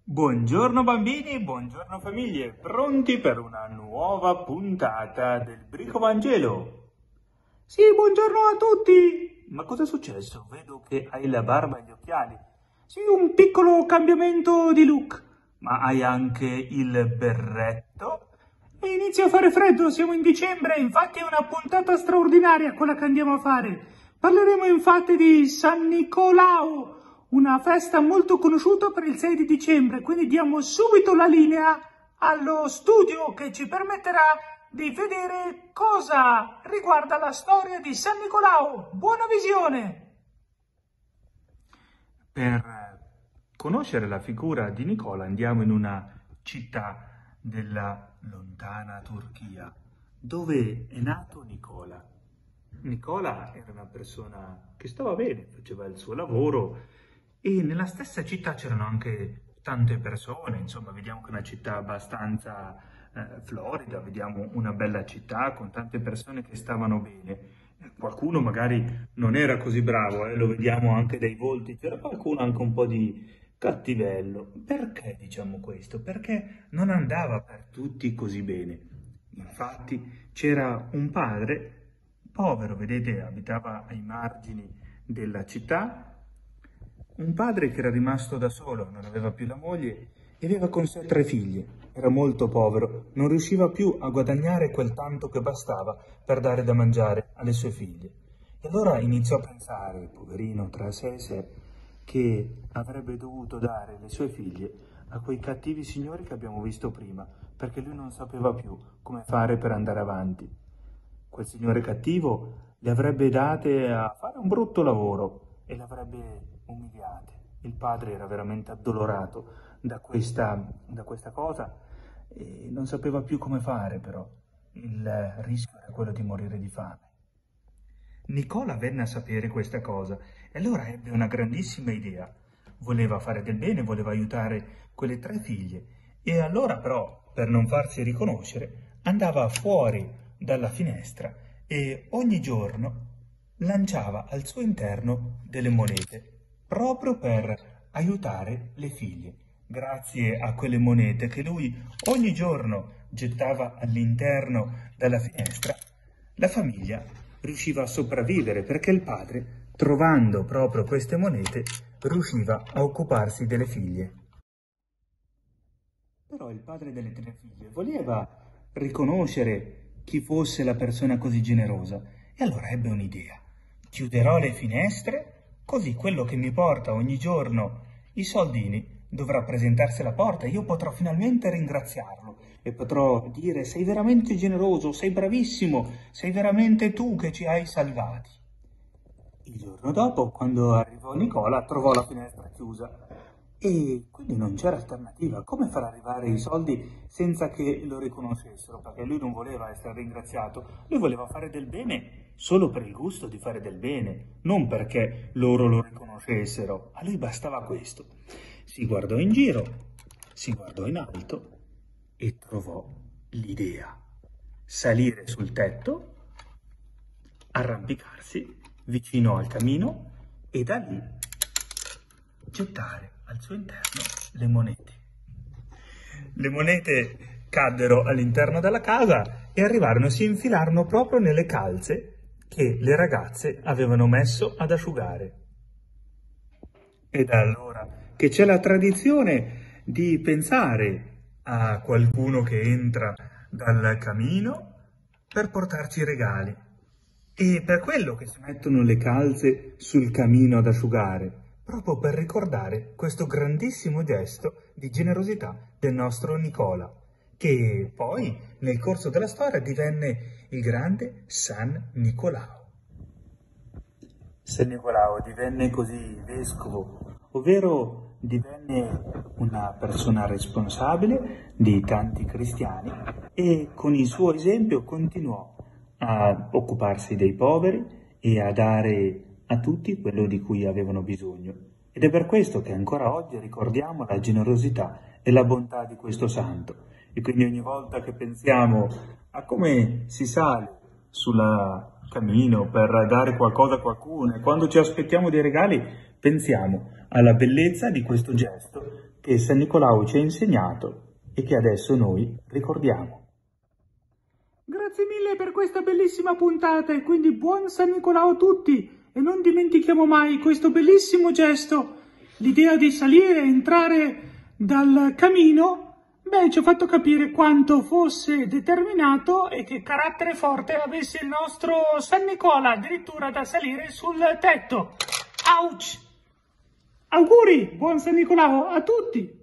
Buongiorno bambini, buongiorno famiglie, pronti per una nuova puntata del Brico Vangelo? Sì, buongiorno a tutti! Ma cosa è successo? Vedo che hai la barba e gli occhiali. Sì, un piccolo cambiamento di look, ma hai anche il berretto? E inizia a fare freddo, siamo in dicembre, infatti è una puntata straordinaria quella che andiamo a fare. Parleremo infatti di San Nicolao, una festa molto conosciuta per il 6 di dicembre, quindi diamo subito la linea allo studio che ci permetterà di vedere cosa riguarda la storia di San Nicolao. Buona visione! Per conoscere la figura di Nicola andiamo in una città della lontana Turchia, dove è nato Nicola. Nicola era una persona che stava bene, faceva il suo lavoro e nella stessa città c'erano anche tante persone, insomma vediamo che è una città abbastanza florida, vediamo una bella città con tante persone che stavano bene. Qualcuno magari non era così bravo, lo vediamo anche dai volti, c'era qualcuno anche un po' di cattivello. Perché diciamo questo? Perché non andava per tutti così bene. Infatti c'era un padre povero, vedete, abitava ai margini della città, un padre che era rimasto da solo, non aveva più la moglie e aveva con sé 3 figlie. Era molto povero, non riusciva più a guadagnare quel tanto che bastava per dare da mangiare alle sue figlie. E allora iniziò a pensare, poverino, tra sé e sé, che avrebbe dovuto dare le sue figlie a quei cattivi signori che abbiamo visto prima, perché lui non sapeva più come fare per andare avanti. Quel signore cattivo le avrebbe date a fare un brutto lavoro e le avrebbe umiliate. Il padre era veramente addolorato da questa cosa e non sapeva più come fare, però il rischio era quello di morire di fame. Nicola venne a sapere questa cosa e allora ebbe una grandissima idea. Voleva fare del bene, voleva aiutare quelle 3 figlie e allora però, per non farsi riconoscere, andava fuori dalla finestra e ogni giorno lanciava al suo interno delle monete proprio per aiutare le figlie. Grazie a quelle monete che lui ogni giorno gettava all'interno della finestra, la famiglia riusciva a sopravvivere perché il padre, trovando proprio queste monete, riusciva a occuparsi delle figlie. Però il padre delle 3 figlie voleva riconoscere chi fosse la persona così generosa e allora ebbe un'idea. Chiuderò le finestre, così quello che mi porta ogni giorno i soldini dovrà presentarsi alla porta e io potrò finalmente ringraziarlo e potrò dire: sei veramente generoso, sei bravissimo, sei veramente tu che ci hai salvati. Il giorno dopo, quando arrivò Nicola, trovò la finestra chiusa e quindi non c'era alternativa. Come far arrivare i soldi senza che lo riconoscessero? Perché lui non voleva essere ringraziato, lui voleva fare del bene solo per il gusto di fare del bene, non perché loro lo riconoscessero. A lui bastava questo. Si guardò in giro, si guardò in alto e trovò l'idea. Salire sul tetto, arrampicarsi vicino al camino e da lì gettare al suo interno le monete. Le monete caddero all'interno della casa e arrivarono, si infilarono proprio nelle calze che le ragazze avevano messo ad asciugare. E da allora che c'è la tradizione di pensare a qualcuno che entra dal camino per portarci i regali. E per quello che si mettono le calze sul camino ad asciugare, proprio per ricordare questo grandissimo gesto di generosità del nostro Nicola, che poi nel corso della storia divenne il grande San Nicolao. San Nicolao divenne così vescovo, ovvero divenne una persona responsabile di tanti cristiani e con il suo esempio continuò a occuparsi dei poveri e a dare a tutti quello di cui avevano bisogno. Ed è per questo che ancora oggi ricordiamo la generosità e la bontà di questo santo. E quindi ogni volta che pensiamo a come si sale sul cammino per dare qualcosa a qualcuno e quando ci aspettiamo dei regali, pensiamo alla bellezza di questo gesto che San Nicolao ci ha insegnato e che adesso noi ricordiamo. Grazie mille per questa bellissima puntata e quindi buon San Nicolao a tutti e non dimentichiamo mai questo bellissimo gesto, l'idea di salire e entrare dal camino. Beh, ci ha fatto capire quanto fosse determinato e che carattere forte avesse il nostro San Nicola, addirittura da salire sul tetto. Ouch! Auguri, buon San Nicolao a tutti!